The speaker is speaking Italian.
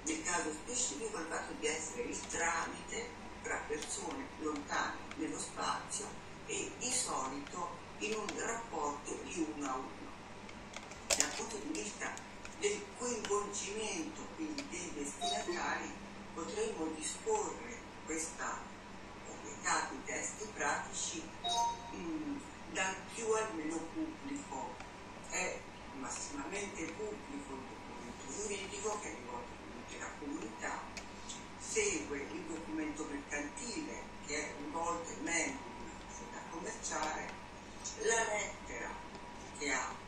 nel caso specifico il fatto di essere il tramite tra persone lontane nello spazio e di solito in un rapporto di uno a uno. Dal punto di vista del coinvolgimento quindi dei destinatari potremmo disporre questa proprietà di testi pratici dal più al meno pubblico. È massimamente pubblico il documento giuridico che è rivolto all'intera comunità, segue il documento mercantile che è rivolto ai membri di una società commerciale, la lettera che ha